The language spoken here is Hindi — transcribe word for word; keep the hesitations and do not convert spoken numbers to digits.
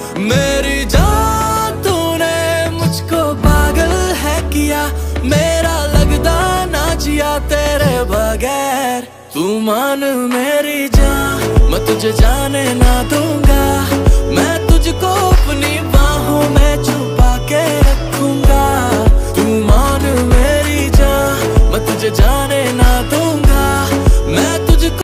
मेरी जान तूने मुझको पागल है किया, मेरा लगदा ना जिया तेरे बगैर। तू मान मेरी जान, मैं तुझे जाने ना दूंगा।